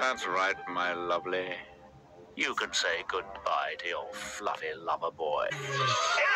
That's right, my lovely. You can say goodbye to your fluffy lover boy.